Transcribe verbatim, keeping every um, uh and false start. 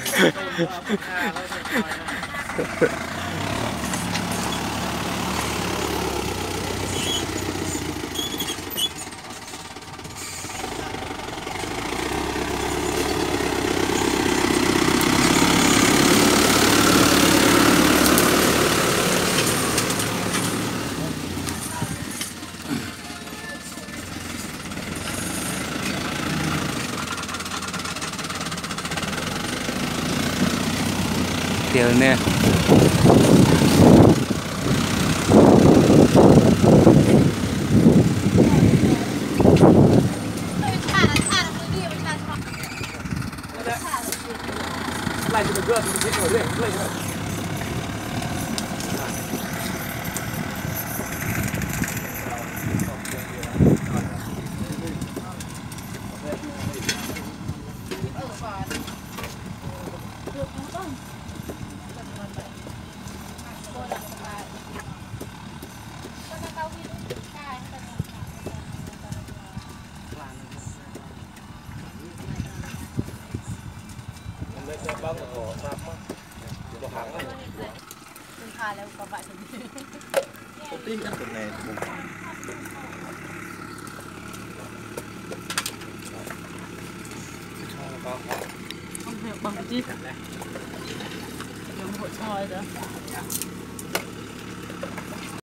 Tiểu nè. Lại cho mình đưa thì mình sẽ ngồi đây. Bác có sắp á, có hàng này. Đừng khai lại có vậy thì Công ty các tuần này cũng không hiểu bằng cái gì. Dùng hội soi rồi.